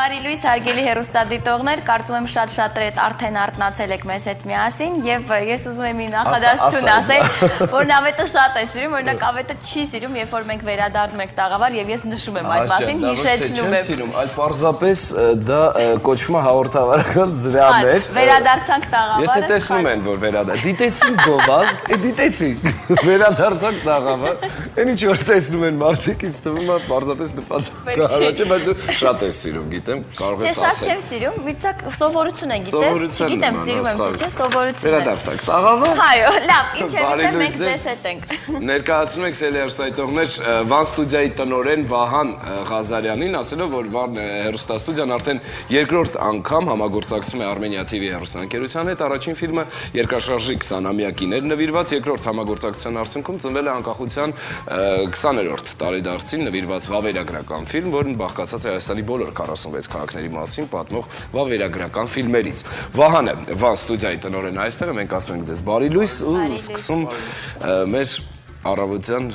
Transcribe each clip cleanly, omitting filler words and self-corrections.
Բարի լույս, հարգելի հեռուստադիտողներ, կարծում եմ շատ-շատեր հետ արդեն արթնացել եք մեզ հետ միասին եւ ես ուզում եմ մի նախադասություն ասել, որ նավետը շատ է սիրում, օրինակ ավետը չի սիրում, երբ որ մենք վերադառնում ենք տաղավար եւ ես նշում եմ այդ մասին, հիշեցնում եմ։ Այլ պարզապես դա կոչվում է հաղորդավարական զրահներ։ Վերադարձանք տաղավարը։ Եթե տեսնում են, որ դիտեցին գովազ, դիտեցին, վերադարձանք տաղավար, այն ինչ որ տեսնում են մարդիկ, ինձ թվում է պարզապես նպատակ առաջ, բայց դու շատ ես սիրում, գիտեմ, կարող ես ասել։ Շատ չեմ սիրում, միցակ սովորություն է, գիտես, չգիտեմ, սիրում եմ թե չէ, սովորություն է։ Վերադարձանք տաղավար։ Այո, լավ, ինչևէ մենք ձեզ հետ ենք։ Ներկայացնում ենք հեռուստատիտողներ Վան ստուդիայի տնօրեն Վահան Ղազարյանին, ասելով, որ Վան հեռուստաստուդիան արդեն երկրորդ անգամ համագործակցում է Armenia TV հեռուստաընկերության հետ։ Առաջին ֆիլմը երկրաշարժի 20-ամյակին էր նվիրված, երկրորդ համագործակցության արդյունքում ծնվել է անկախության 20-րդ տարեդարձին նվիրված վավերագրական ֆիլմ, որն բաղկացած է Հայաստանի բոլոր 46 քաղաքների մասին պատմող վավերագրական ֆիլմերից։ Վահանը Վան ստուդիայի տնօրեն այստեղ է, մենք ասում ենք ձեզ բարի լույս ու սկսում մեր առավոտյան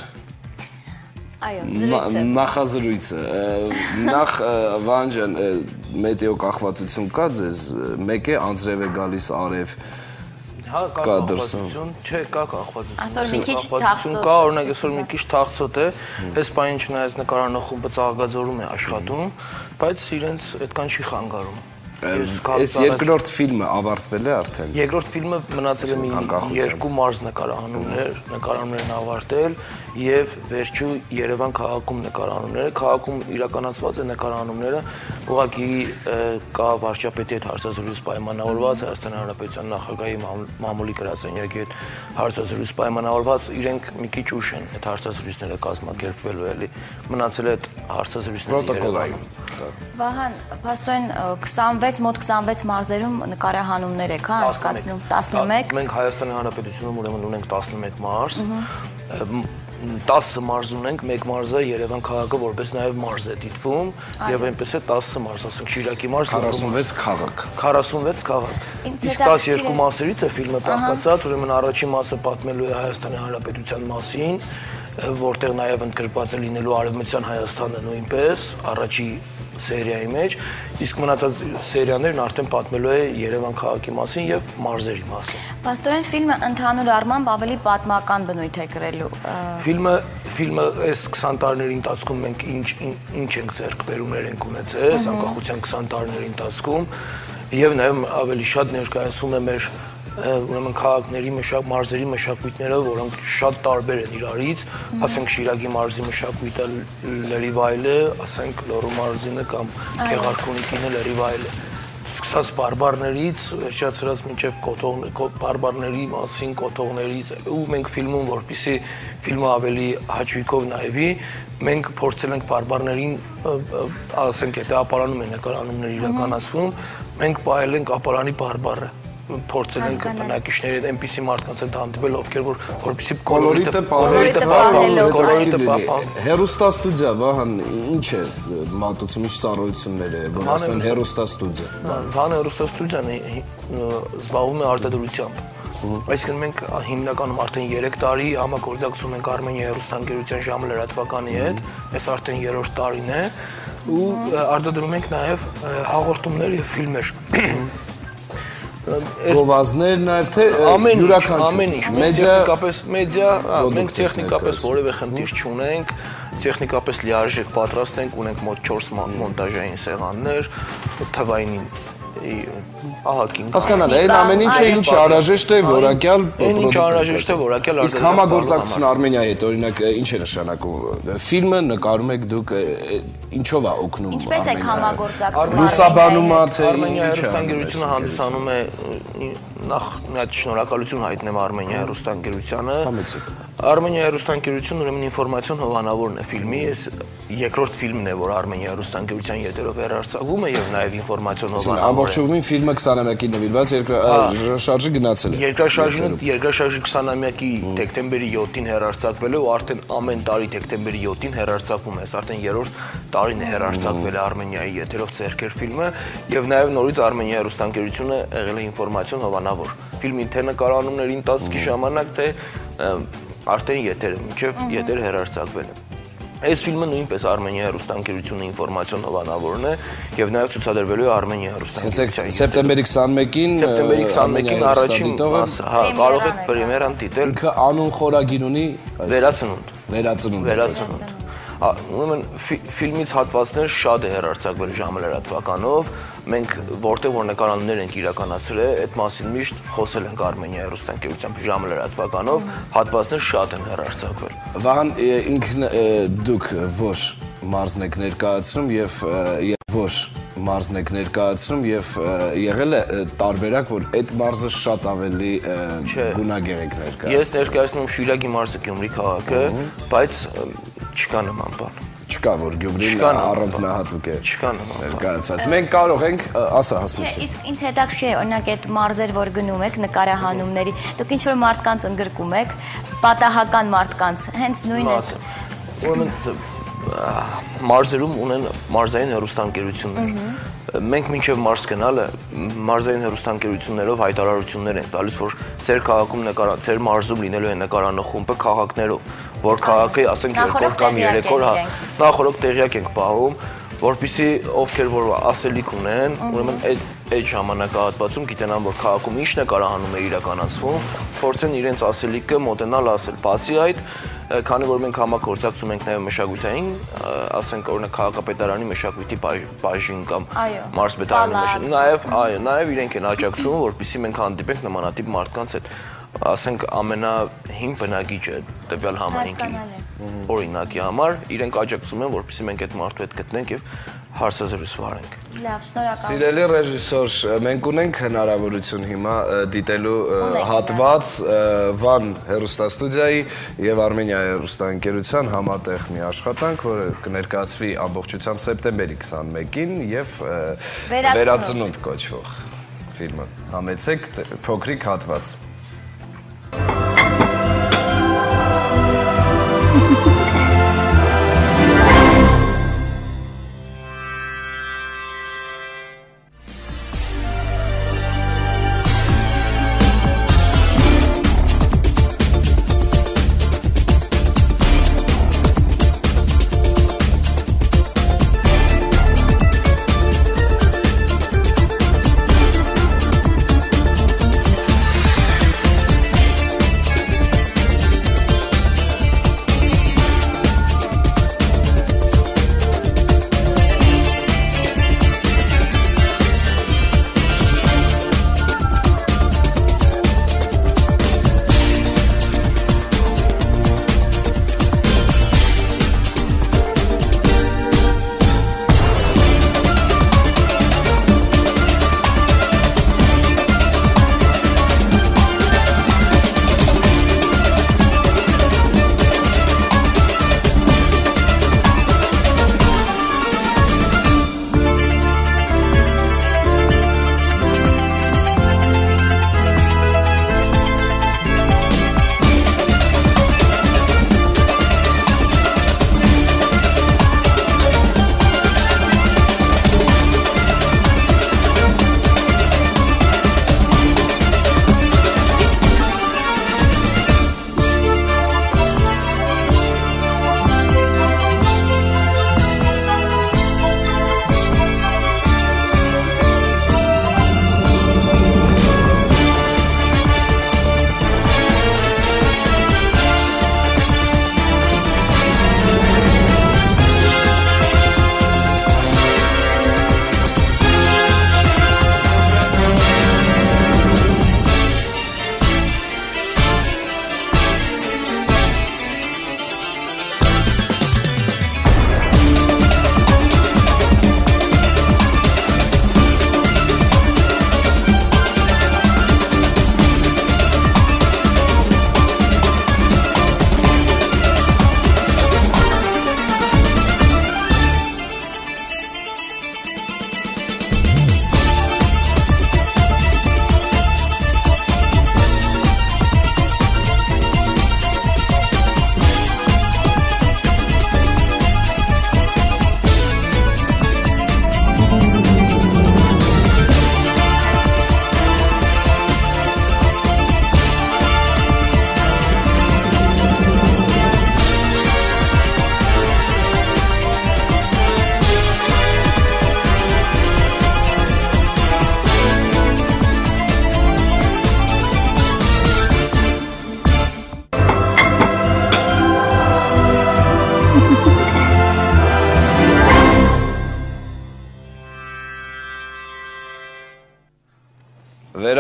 նախազրույցը։ Նախ Վահան ջան, մեթեո կախվածություն կա ձեզ, մեկ է անձրև է գալիս արև։ Հա, կա կախվածություն, չէ, կա կախվածություն, կա, օրինակ այսօր մի քիչ թախծոտ է, այս պահին չնայած նկարանախումբը Ծաղկաձորում է աշխատում, բայց իրենց այդքան չի խանգարում։ Այս երկրորդ ֆիլմը ավարտվել է արդեն։ Երկրորդ ֆիլմը մնացել է մի երկու մարզ նկարանումներն ավարտել եւ վերջու Երևան քաղաքում նկարանումները, քաղաքում իրականացված է նկարանումները, ուղղակի կա վարչապետի հետ հարցազրույց պայմանավորված, Հայաստանի Հանրապետության նախագահի մամուլի գրասենյակի հետ հարցազրույց պայմանավորված, իրենք մի քիչ ուշ են այդ հարցազրույցները կազմակերպվելու էլի, մնացել է այդ հարցազրույցները Երևանում։ Վահան, փաստորեն մոտ 26 մարզերում նկարահանումներ եք, հա, անցկացնում 11։ Մենք Հայաստանի Հանրապետությունում ուրեմն ունենք 11 մարզ, 10 մարզ ունենք, մեկ մարզը Երևան քաղաքը որպես նաև մարզ է դիտվում, եւ այնպես է 10 մարզ, ասենք Շիրակի մարզ 46 քաղաք։ 46 քաղաք։ Իսկ 12 մասերից է ֆիլմը բաղկացած, ուրեմն առաջին մասը պատմելու է Հայաստանի Հանրապետության մասին, որտեղ նաև ընդգրկված է լինելու Արևմտյան Հայաստանը նույնպես, առաջի սերիայի մեջ, իսկ մնացած սերիաներն արդեն պատմելու է Երևան քաղաքի մասին եւ մարզերի մասին։ Պաստորեն ֆիլմը ընդհանուր առմամբ ավելի պատմական բնույթ է կրելու։ Ֆիլմը այս 20 տարիների ընթացքում մենք ինչ ենք ձեռքբերումներ ենք ունեցել, անկախության 20 տարիների ընթացքում եւ նաեւ ավելի շատ ներկայացում է մեր ուրեմն քաղաքների մարզերի մշակույթները, որոնք շատ տարբեր են իրարից, ասենք Շիրակի մարզի մշակույթը լրիվայել է, ասենք Լոռու մարզինը կամ Գեղարքունիքինը լրիվայել է։ Սկսած բարբարներից, վերջացրած մինչև բարբարների մասին, կոթողներից, ու մենք ֆիլմում, որպեսզի ֆիլմը ավելի հաճույքով նայվի, մենք փորձել ենք բարբարներին, ասենք եթե ապարանում են նկարանումներ իրականացվում, մենք պահել ենք ապարանի բարբարը։ Փորձել ենք բնակիչների հետ այնպիսի մարդկանց հետ հանդիպել, ովքեր որպեսզի կոլորիտը պահպան։ Հեռուստաստուդիա, Վահան, ինչ է մատուցում, ինչ ծառայություններ է, որ ասում են հեռուստաստուդիա։ Վահան հեռուստաստուդիան զբաղվում է արտադրությամբ։ Այսինքն մենք հիմնականում արդեն 3 տարի համագործակցում ենք Armenia հեռուստաընկերության Ժամ լրատվականի հետ, այս արդեն 3-րդ տարին է, ու արտադրում ենք նաև հաղորդումներ եւ ֆիլմեր։ Գովազներ նաև թե ամեն ինչ, մեդիա, մենք տեխնիկապես որևէ խնդիր չունենք, տեխնիկապես լիարժեք պատրաստ ենք, ունենք մոտ 4 մոնտաժային սեղաններ, թվային ահագին։ Հասկանալ, այն ամեն ինչը ինչ անհրաժեշտ է որակյալ արտադրություն։ Իսկ համագործակցությունը Armenia-ի հետ, օրինակ, ինչ է նշանակում։ Ֆիլմը նկարում եք դուք, ինչով է օգնում։ Ինչպես եք համագործակցում։ Լուսաբանում է թե Armenia հեռուստաընկերությունը հանդիսանում է նախ մի հատ շնորհակալություն հայտնեմ Armenia հեռուստաընկերությանը։ Armenia հեռուստաընկերությունը ուրեմն ինֆորմացիոն հովանավորն է ֆիլմի, այս երկրորդ ֆիլմն է, որ Armenia հեռուստաընկերության ետերով հեռարձակվում է եւ նաեւ ինֆորմացիոն հովանավոր։ Ամբողջովին ֆիլմը 20-ամյակի նվիրված երկրաշարժի գնացել է։ Երկրաշարժի 20-ամյակի դեկտեմբերի 7-ին հեռարձակվել է ու արդեն ամեն տարի դեկտեմբերի 7-ին հեռարձակվում է։ Այս արդեն 3-րդ տարին է հեռարձակվել է Armenia-ի ետերով ձեռքեր ֆիլմը եւ նաեւ նորից Armenia հեռուստաընկերությունը եղել է ինֆորմացիոն հովանավոր։ Ֆիլմի թե նկարանումների ընթացքի ժամանակ թե արդեն ետերը, մինչև ետերը հեռարձակվել է։ Այս ֆիլմը նույնպես Արմենիա հեռուստաընկերությունը ինֆորմացիոն հովանավորն է եւ նաեւ ցուցադրվելու է Արմենիա հեռուստաընկերության։ Սեպտեմբերի 21-ին Սեպտեմբերի 21-ին առաջին մասը, հա, կարող եք պրեմիերան դիտել։ Ինքը անուն խորագիր ունի Վերացնունդ։ Ուրեմն ֆիլմից հատվածներ շատ է հեռարձակվել ժամը լրատվականով, մենք որտեղ որ նկարաններ ենք իրականացրել, այդ մասին միշտ խոսել ենք Արմենիա հեռուստաընկերությամբ ժամը լրատվականով, հատվածներ շատ են հեռարձակվել։ Վահան, ինքն դուք որ մարզն եք ներկայացնում եւ եղել է տարբերակ, որ այդ մարզը շատ ավելի գունագեղ եք ներկայացնում։ Ես ներկայացնում Շիրակի մարզը Գյումրի քաղաքը, բայց չկա նման բան։ Չկա, որ Գյումրին առանձնահատուկ է։ Չկա նման ներկայացված։ Մենք կարող ենք, ասա հասնություն։ Իսկ ինձ հետաքրքիր է, օրինակ այդ մարզեր, որ գնում եք նկարահանումների, դուք ինչ որ մարդկանց ընդգրկում եք, պատահական մարդկանց, հենց նույնը։ Ուրեմն մարզերում ունեն մարզային հեռուստաընկերություններ։ Մենք մինչև մարզ գնալը մարզային հեռուստաընկերություններով հայտարարություններ ենք տալիս, որ ձեր քաղաքում ձեր մարզում լինելու է նկարանող խումբը քաղաքներով, որ քաղաքը, ասենք 2 օր կամ 3 օր, նախորդ տեղյակ ենք պահում, որպեսզի ովքեր որ ասելիք ունեն, ուրեմն այդ ժամանակահատվածում գիտենան, որ քաղաքում ինչ նկարահանում է իրականացվում, փորձեն իրենց ասելիքը մոտենալ ասել։ Բացի այդ, քանի որ մենք համագործակցում ենք նաև մշակութային, ասենք օրինակ քաղաքապետարանի մշակույթի բաժին կամ մարզպետարանի նաև իրենք են աջակցում, որպեսզի մենք հանդիպենք նմանատիպ մարդկանց հետ, ասենք ամենահին բնակիչը տվյալ համայնքի օրինակի համար, իրենք աջակցում են, որպեսզի մենք այդ մարդու հետ գտնենք եւ հարցազրույց վարենք։ Լավ, շնորհակալ։ Սիրելի ռեժիսոր, մենք ունենք հնարավորություն հիմա դիտելու հատված Վան հեռուստաստուդիայի եւ Արմենիա հեռուստաընկերության համատեղ մի աշխատանք, որը կներկայացվի ամբողջությամբ սեպտեմբերի 21-ին եւ Վերացնունդ կոչվող ֆիլմը։ Համեցեք փոքրիկ հատված։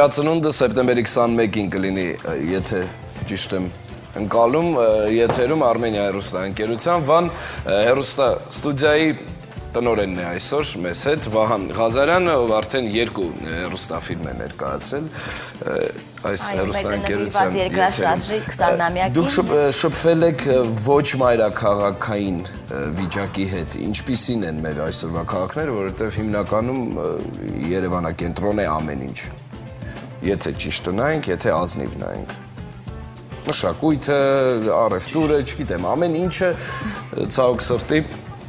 վերածնունդը սեպտեմբերի 21-ին կլինի, եթե ճիշտ եմ ընկալում, եթերում Armenia հեռուստաընկերության Վան հեռուստաստուդիայի տնօրենն է այսօր մեզ հետ Վահան Ղազարյանը, ով արդեն 2 հեռուստաֆիլմ է ներկայացրել այս հեռուստաընկերության երկրաշարժի 20-ամյակին։ Դուք շփվել եք ոչ մայրաքաղաքային վիճակի հետ, ինչպիսին են մեր այսօրվա քաղաքները, որովհետև հիմնականում Երևանակենտրոն է ամեն ինչ։ Եթե ճիշտ նայենք, եթե ազնիվ նայենք։ Մշակույթը, առևտուրը, չգիտեմ, ամեն ինչը ցավոք սրտի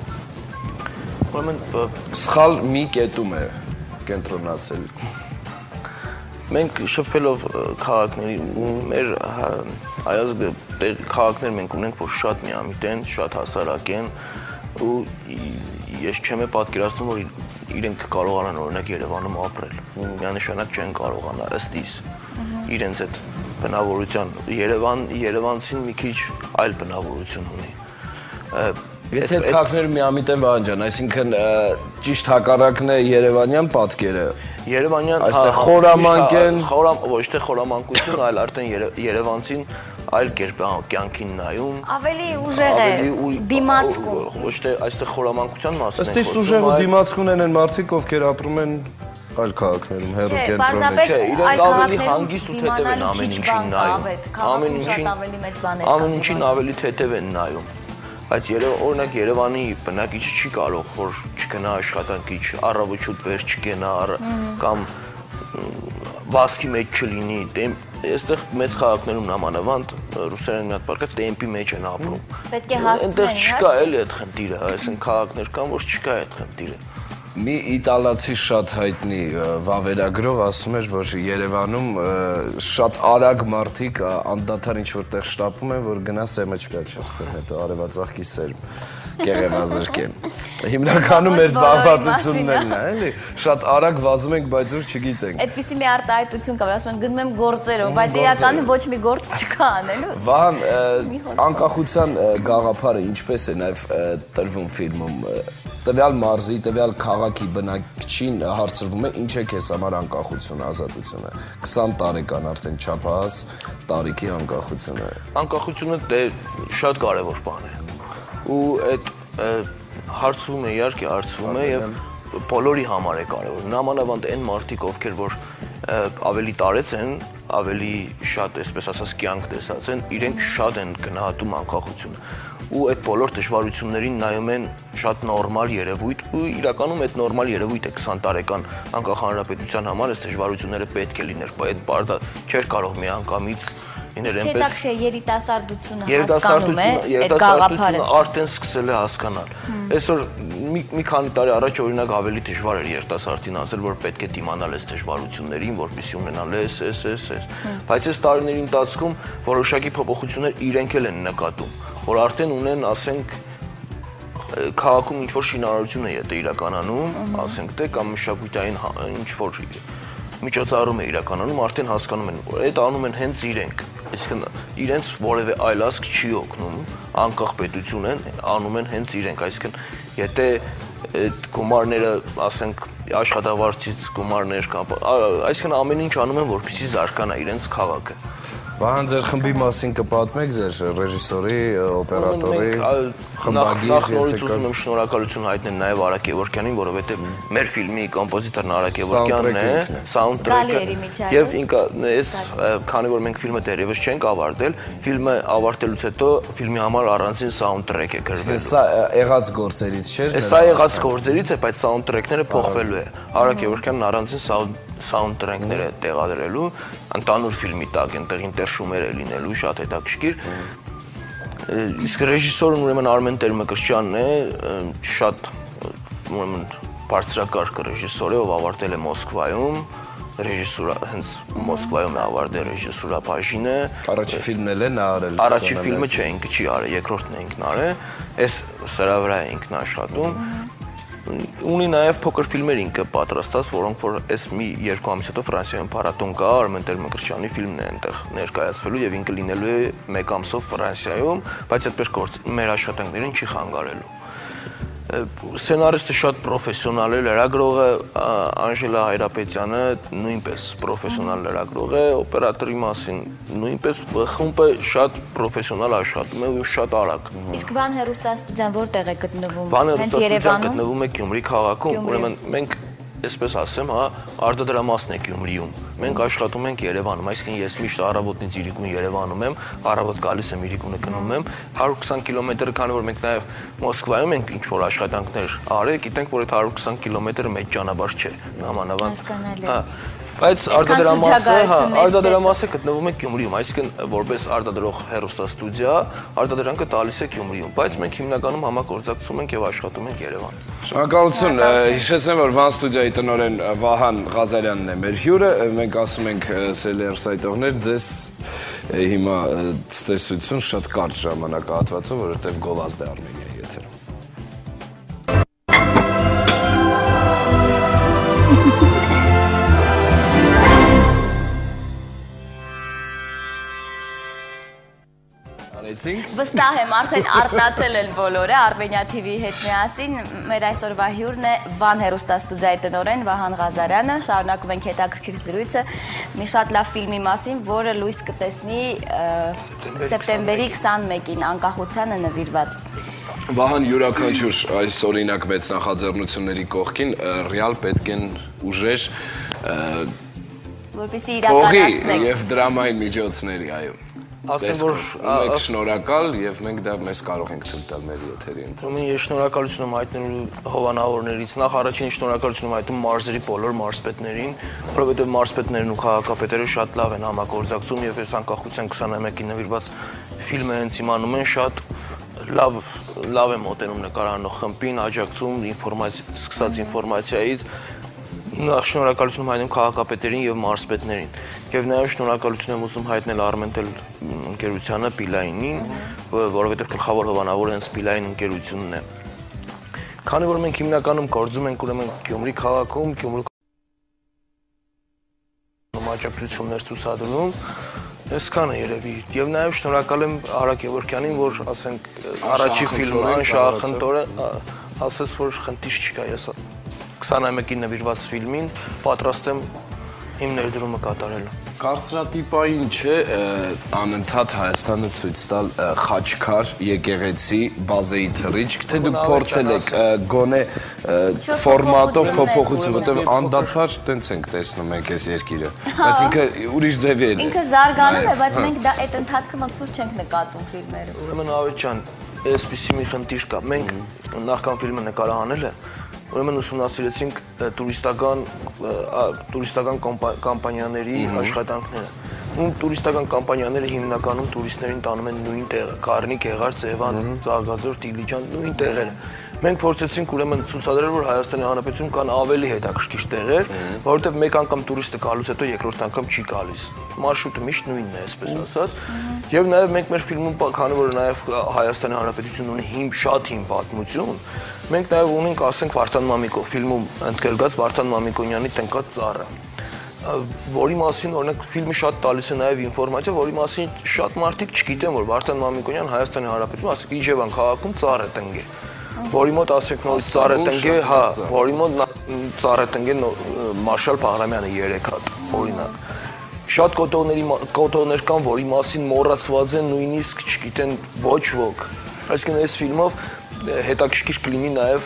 սխալ մի կետում է կենտրոնացել։ Մենք շփվելով քաղաքների, մեր հայազգը քաղաքներ մենք ունենք, որ շատ միամիտ են, շատ հասարակ են ու ես չեմ պատկերացնում, որ իրենք կարողանան օրինակ Երևանում ապրել։ Միանշանակ չեն կարողանա ըստ իս իրենց այդ բնավորության Երևանցին մի քիչ այլ բնավորություն ունի։ Եթե այդ քաղաքները միամիտ են Վահան ջան, այսինքն ճիշտ հակառակն է երևանյան պատկերը։ Երևանյան այստեղ խորամանկ են, ոչ թե խորամանկություն, այլ արդեն երևանցին այլ կերպ կյանքին նայում։ Ավելի ուժեղ է, դիմացկուն։ Ոչ թե այստեղ խորամանկության մասին ըստ իս ուժեղ ու դիմացկուն են մարդիկ, ովքեր ապրում են այլ քաղաքներում, հեռու կենտրոններ։ Չէ, իրենք ավելի հանգիստ ու թեթև են ամեն ինչին նայում։ Ամեն ինչին ավելի թեթև են նայում։ Բայց օրինակ Երևանի բնակիչը չի կարող որ չգնա աշխատանքի, առավոտ վեր չգնա կամ վազքի մեջ չլինի, այստեղ մեծ քաղաքներում նամանավանդ ռուսերեն մի հատ բառ կա տեմպի մեջ են ապրում։ Պետք է հասցնեն, հա։ Չկա էլի այդ խնդիրը, այսինքն քաղաքներ կան, որ չկա այդ խնդիրը։ Մի իտալացի շատ հայտնի վավերագրող ասում էր, որ Երևանում շատ արագ մարդիկ անդադար ինչ-որտեղ շտապում են, որ գնա սեմեջկա չստեն, հետո արևածաղկի սերմ կեղևազրկեն։ Հիմնականում մեր զբաղվածություններն է, էլի, շատ արագ վազում ենք, բայց որ չգիտենք։ Այդպիսի մի արտահայտություն կա, որ ասում են գնում եմ գործերով, բայց իրականում ոչ մի գործ չկա անելու։ Վահան, անկախության գաղափարը ինչպես է նաև տրվում ֆիլմում, տվյալ մարզի, տվյալ քաղաքի բնակչին հարցրվում է ինչ է քեզ համար անկախությունը, ազատությունը։ 20 տարեկան արդեն չափահաս տարիքի անկախությունը։ Անկախությունը դե շատ կարևոր բան է։ Ու այդ հարցվում է, իհարկե հարցվում է եւ բոլորի համար է կարևոր։ Նամանավանդ այն մարդիկ, ովքեր որ ավելի տարեց են, ավելի շատ, այսպես ասած, կյանք տեսած են, իրենք շատ են գնահատում անկախությունը։ Ու այդ բոլոր դժվարություններին նայում են շատ նորմալ երևույթ ու իրականում այդ նորմալ երևույթ է 20 տարեկան անկախ հանրապետության համար այս դժվարությունները պետք է լիներ, այդ բառը չէր կարող միանգամից լինել այնպես։ Երիտասարդությունը հասկանում է այդ գաղափարը։ Արդեն սկսել է հասկանալ։ Այսօր մի քանի տարի առաջ օրինակ ավելի դժվար էր երիտասարդին ասել, որ պետք է դիմանալ այս դժվարություններին, որպեսզի ունենալ այս։ Բայց այս տարիների ընթացքում որոշակի փոփոխություններ իրենք էլ են նկատում, որ արդեն ունեն, ասենք, քաղաքում ինչ-որ շինարարություն է եթե իրականանում, ասենք թե կամ մշակութային ինչ-որ միջոցառում է իրականանում, արդեն հասկանում են, որ այդ անում են հենց իրենք, այսինքն իրենց որևէ այլ ազգ չի օգնում, անկախ պետություն են, անում են հենց իրենք, այսինքն եթե այդ գումարները, ասենք, աշխատավարձից գումարներ կամ, այսինքն ամեն ինչ անում են, որպեսզի զարգանա իրենց քաղաքը։ Վահան, ձեր խմբի մասին կպատմեք, ձեր ռեժիսորի, օպերատորի, խմբագիր, նախ նորից ուզում եմ շնորհակալություն հայտնել նաև Արաք Գևորգյանին, որովհետև մեր ֆիլմի կոմպոզիտորն Արաք Գևորգյանն է, սաունդթրեքը, եւ ինքը այս քանի որ մենք ֆիլմը դեռևս չենք ավարտել, ֆիլմը ավարտելուց հետո ֆիլմի համար առանձին սաունդթրեք է գրվել։ Սա եղած գործերից չէ՞։ Սա եղած գործերից է, բայց սաունդթրեքները փոխվելու է։ Արաք Գևորգյանն առանձին սաունդթրեքները տեղադրելու, ընդանուր ֆիլմի տակ այնտեղ ինտերշումեր է լինելու, շատ հետաքրքիր։ Իսկ ռեժիսորն ուրեմն Արմեն Տեր-Մկրտչյանն է, շատ ուրեմն բարձրակարգ ռեժիսոր է, ով ավարտել է Մոսկվայում, ռեժիսուրա, հենց Մոսկվայում է ավարտել ռեժիսուրա բաժինը։ Առաջին ֆիլմն էլ է նա արել։ Առաջին ֆիլմը չէ, ինքը չի արել, երկրորդն է ինքն արել, այս սրա վրա է ինքն աշխատում։ Ունի նաև փոքր ֆիլմեր ինքը պատրաստած, որոնք որ այս մի 2 ամիս հետո Ֆրանսիայում փառատոն կա, Արմեն Տեր-Մկրտչյանի ֆիլմն է այնտեղ ներկայացվելու եւ ինքը լինելու է 1 ամսով Ֆրանսիայում, բայց այդպես մեր աշխատանքներին չի խանգարելու։ Սցենարիստը շատ պրոֆեսիոնալ է, լրագրողը Անժելա Հայրապետյանը նույնպես պրոֆեսիոնալ լրագրող է, օպերատորի մասին նույնպես խումբը շատ պրոֆեսիոնալ աշխատում է ու շատ արագ։ Իսկ Վան հեռուստաստուդիան որտեղ է գտնվում։ Վան հեռուստաստուդիան գտնվում է Գյումրի քաղաքում, ուրեմն մենք այսպես ասեմ, հա, արտադրամասն է Գյումրիում։ Մենք աշխատում ենք Երևանում, այսինքն ես միշտ առավոտից Իրիկուն Երևանում եմ, առավոտ գալիս եմ Իրիկունը գնում եմ, 120 կիլոմետր, քանի որ մենք նաև Մոսկվայում ենք ինչ որ աշխատանքներ արել, գիտենք, որ այդ 120 կիլոմետրը մեծ ճանապարհ չէ, նամանավանդ։ Հա, բայց արտադրամասը գտնվում է Գյումրիում, այսինքն որպես արտադրող հեռուստաստուդիա, արտադրանքը տալիս է Գյումրիում, բայց մենք հիմնականում համագործակցում ենք եւ աշխատում ենք Երևան։ Շնորհակալություն, հիշեցնեմ, որ Վան ստուդիայի տնօրեն Վահան Ղազարյանն է մեր հյուրը, մենք ասում ենք սելեր սայտողներ, ձեզ հիմա ցտեսություն շատ կարճ ժամանակահատվածով, որովհետեւ գովազդ է Արմենիայի եթերում։ Վստահ եմ, արդեն արթնացել են բոլորը Armenia TV-ի հետ միասին։ Մեր այսօրվա հյուրն է Վան հեռուստաստուդիայի տնօրեն Վահան Ղազարյանը։ Շարունակում ենք հետաքրքիր զրույցը մի շատ լավ ֆիլմի մասին, որը լույս կտեսնի սեպտեմբերի 21-ին անկախությանը նվիրված։ Վահան, յուրաքանչյուր այս օրինակ մեծ նախաձեռնությունների կողքին ռեալ պետք են ուժեր որպեսզի իրականացնենք եւ դրամայի միջոցների, այո։ Ասեմ, որ մենք շնորհակալ եւ մենք դա մեզ կարող ենք թույլ տալ մեր եթերի ընթացքում։ Ես շնորհակալություն եմ հայտնում հովանավորներից։ Նախ առաջին շնորհակալություն եմ հայտնում մարզերի բոլոր մարզպետներին, որովհետեւ մարզպետներն ու քաղաքապետերը շատ լավ են համագործակցում եւ այս անկախության 21-ին նվիրված ֆիլմը հենց իմանում են շատ լավ է մոտենում նկարանող խմբին, աջակցում սկսած ինֆորմացիայից։ Նախ շնորհակալություն եմ հայտնում քաղաքապետերին եւ մարզպետներին եւ նաեւ շնորհակալություն եմ ուզում հայտնել Armentel ընկերությանը Պիլայինին, որովհետեւ գլխավոր հովանավորը հենց Պիլային ընկերությունն է։ Քանի որ մենք հիմնականում գործում ենք ուրեմն Գյումրի քաղաքում, աջակցություններ ցուցադրում, այսքանը երևի։ Եվ նաեւ շնորհակալ եմ Արա Գևորգյանին, որ ասենք առաջի ֆիլմը անշահախնդորը ասես որ խնդիր չկա, ես 21-ին նվիրված ֆիլմին պատրաստ եմ իմ ներդրումը կատարելու։ Կարծրատիպային չէ անընդհատ Հայաստանը ցույց տալ Խաչքար եկեղեցի բազեի թռիչք, թե դուք փորձել եք գոնե ֆորմատով փոփոխություն, որտեղ անդադար տենց ենք տեսնում ենք այս երկիրը, բայց ինքը ուրիշ ձևի է։ Ինքը զարգանում է, բայց մենք դա այդ ընթացքը ոնց որ չենք նկատում ֆիլմերում։ Ուրեմն Ավետ ջան, այսպիսի մի խնդիր կա։ Մենք նախքան ֆիլմը նկարահանել է, ուրեմն ուսումնասիրեցինք տուրիստական կամպանիաների աշխատանքները։ Ու տուրիստական կամպանիաները հիմնականում տուրիստներին տանում են նույն տեղը՝ Գառնիկ, Եղարդ, Սևան, Ծաղկաձոր, Տիլիջան, նույն տեղերը։ Մենք փորձեցինք ուրեմն ցուցադրել, որ Հայաստանի Հանրապետությունում կան ավելի հետաքրքիր տեղեր, որովհետև մեկ անգամ տուրիստը գալուց հետո երկրորդ անգամ չի գալիս։ Մարշրուտը միշտ նույնն է, այսպես ասած։ Եվ նաև մենք մեր ֆիլմում, քանի որ նաև Հայաստանի Հանրապետությունն ունի շատ հին պատմություն, մենք նաև ունենք, ասենք, Վարդան Մամիկո ֆիլմում ընդգրկած Վարդան Մամիկոնյանի տնկած ծառը, որի մասին օրինակ ֆիլմը շատ տալիս է նաև ինֆորմացիա, որի մասին շատ մարդիկ չգիտեն, որ Վարդան Մամիկոնյան Հայաստանի Հանրապետությունում, ասենք, Իջևան քաղաքում ծառ է տնկել, որի մոտ ասենք նոր ծառ է տնկել, հա, որի մոտ ծառ է տնկել Մարշալ Բաղրամյանը 3 հատ, օրինակ։ Շատ կոթողներ կան, որի մասին մոռացված են, նույնիսկ չգիտեն ոչ ոք։ Այսինքն այս ֆիլմով հետաքրքիր կլինի նաև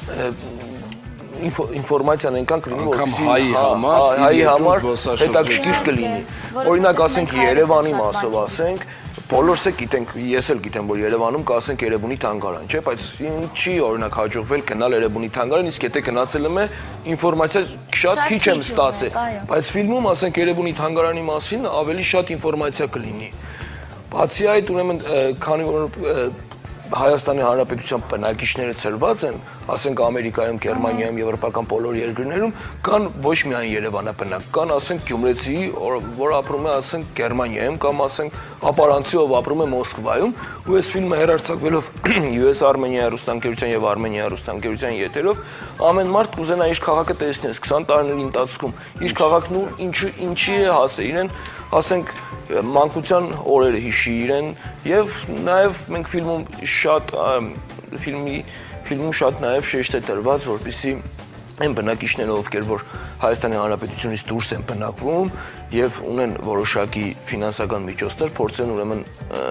ինֆորմացիան այնքան կլինի, որպեսզի հայի համար հետաքրքիր կլինի։ Օրինակ ասենք Երևանի մասով ասենք, բոլորս էլ գիտենք, ես էլ գիտեմ, որ Երևանում կա ասենք Երևանի թանգարան, չէ՞, բայց ինչի օրինակ հաջողվել գնալ Երևանի թանգարան, իսկ եթե գնացել եմ, ինֆորմացիա շատ քիչ եմ ստացել, բայց ֆիլմում ասենք Երևանի թանգարանի մասին ավելի շատ ինֆորմացիա կլինի։ Բացի այդ, ուրեմն, քանի որ Հայաստանի Հանրապետության բնակիչները ծրված են, ասենք Ամերիկայում, Գերմանիայում, եվրոպական բոլոր երկրներում, կան ոչ միայն երևանաբնակ, կան ասենք գյումրեցի, որ ապրում է ասենք Գերմանիայում, կամ ասենք ապարանցի, ով ապրում է Մոսկվայում, ու այս ֆիլմը հեռարձակվելով US Armenia հեռուստաընկերության եւ Armenia հեռուստաընկերության եթերով, ամեն մարդ կուզենա իր քաղաքը տեսնես 20 տարիների ընթացքում, իր քաղաքն ու ինչի է հասել, իրեն ասենք մանկության օրերը հիշի իրեն եւ նաեւ մենք ֆիլմում շատ Ֆիլմում շատ նաև շեշտ է տրված, որպեսզի այն բնակիչները, ովքեր որ Հայաստանի Հանրապետությունից դուրս են բնակվում եւ ունեն որոշակի ֆինանսական միջոցներ, փորձեն ուրեմն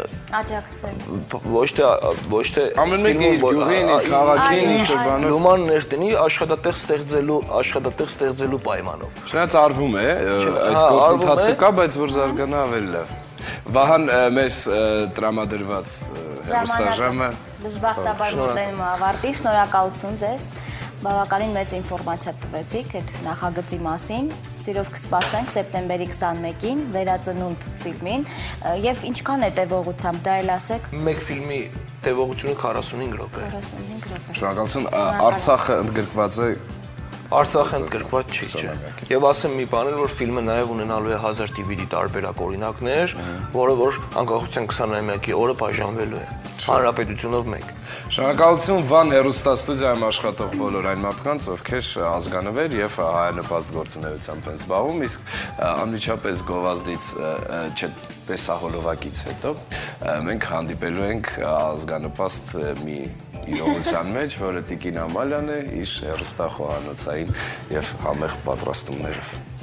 աջակցել։ Ոչ թե ամեն մեկը գյուղին, քաղաքին ինչ-որ բանով լոման ներդնի աշխատատեղ ստեղծելու պայմանով։ Շնորհակալ արվում է, այդ գործընթացը կա, բայց որ զարգանա ավելի լավ։ Վահան, մեզ տրամադրված հեռուստաժամը դժբախտաբար մոտենում ավարտի, շնորհակալություն ձեզ։ Բավականին մեծ ինֆորմացիա տվեցիք այդ նախագծի մասին։ Սիրով կսպասենք սեպտեմբերի 21-ին վերածնունդ ֆիլմին եւ ինչքան է տևողությամբ, դա էլ ասեք։ Մեկ ֆիլմի տևողությունը 45 րոպե։ 45 րոպե։ Շնորհակալություն, Արցախը ընդգրկված է Արցախը ընդգրկված չի։ Եվ ասեմ մի բան, որ ֆիլմը նաև ունենալու է 1000 DVD տարբերակ օրինակներ, որը որ անկախության 20-ամյակի օրը բաժանվելու է Հանրապետությունով մեկ։ Շնորհակալություն Վան հեռուստաստուդիայում աշխատող բոլոր այն մարդկանց, ովքեր ազգանվեր եւ հայանպաստ գործունեությամբ են զբաղվում, իսկ անմիջապես գովազդից տեսահոլովակից հետո մենք հանդիպելու ենք ազգանպաստ մի իրողության մեջ, որը Տիկին Ամալյան է իր հեռուստախոհանոցային եւ համեղ պատրաստումներով։